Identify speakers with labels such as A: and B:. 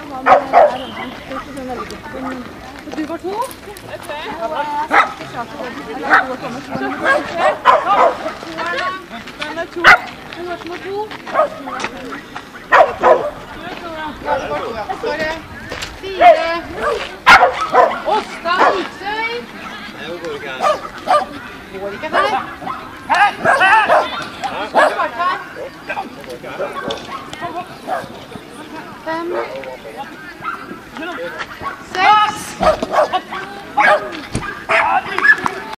A: Han er den du var 2? Den er 2. Du var som er 2. Sorry. 4. Åsta Viksøy.
B: Nei, hun går ikke her.
A: Går ikke her? Fem. 6.